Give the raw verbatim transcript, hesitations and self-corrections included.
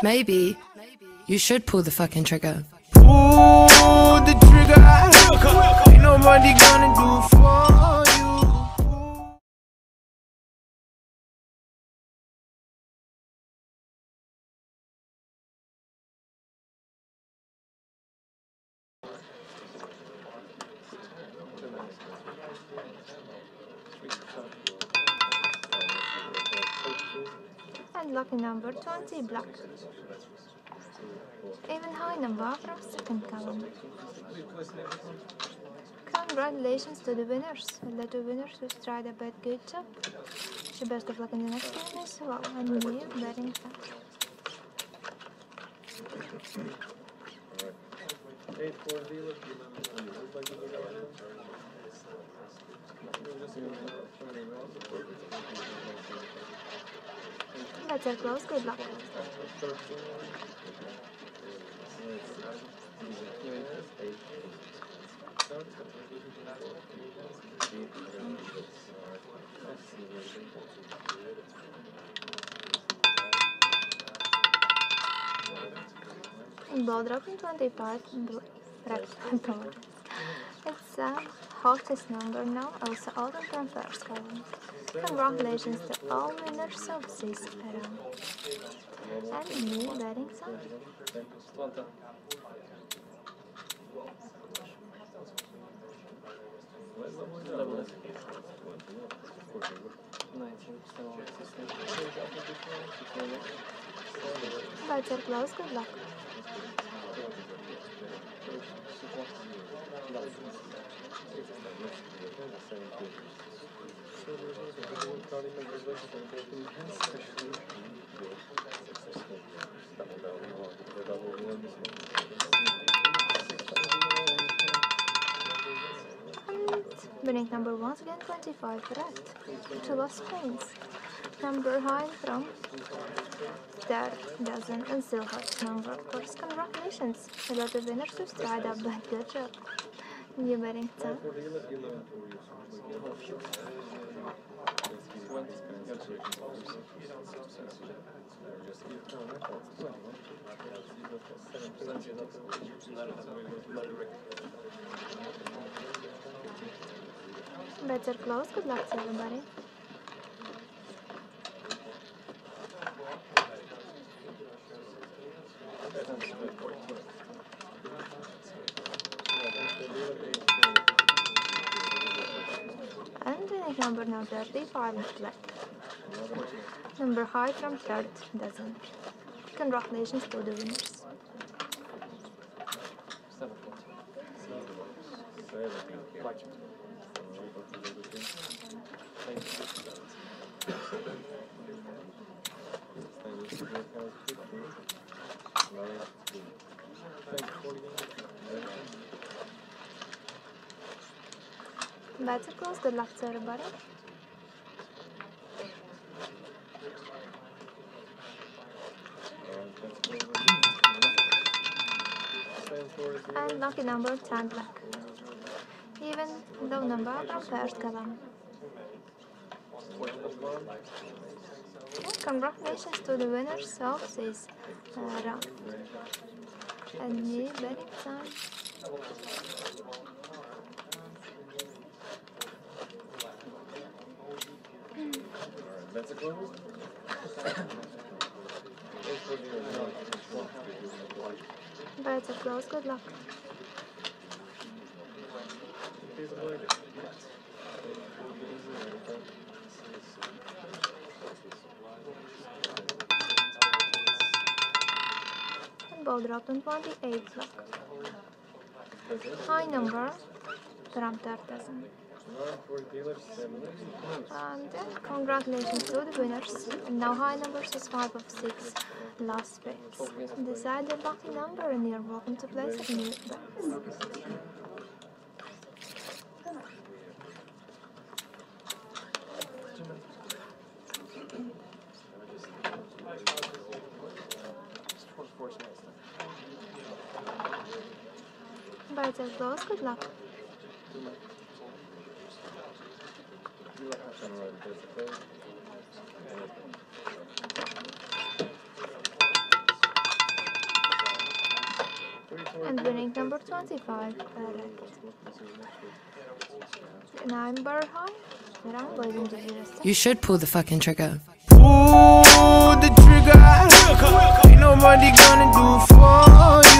Maybe you should pull the fucking trigger. Pull the trigger. Ain't nobody gonna do it for you. And lucky number twenty, black. Even high number from second column. Congratulations to the winners. The two winners who tried a bad good job. The best of luck in the next game as well. And new betting time. Bets are close, good luck. Ball dropping twenty-five, correct, it's a hottest number now, also out from first column. Congratulations to all winners of this round. And new betting time. Bets are close, good luck. And winning number once again twenty-five, correct. Two lost spins. Number high from third dozen and still hot number, of course. Congratulations. A lot of winners who tried up that good job. New betting time. Bets are close. Good luck to everybody. And winning number now thirty-five, black. Number high from third dozen. Congratulations to the winners. Bets are close. Good luck to everybody. And lucky number ten, black. Even low number from first column. And congratulations to the winners of this uh, round. And new betting time. That's a close. Bets are close, good luck. And ball dropped on twenty-eight, luck. High number from third dozen. And uh, congratulations to the winners. And now high numbers is five of six. Last spins. Decide the lucky number and you're welcome to place a new bets. Bets are close, good luck. And winning number twenty-five, correct. Number high from Boys to zero. You should pull the fucking trigger. Pull the trigger. Ain't nobody gonna do for you.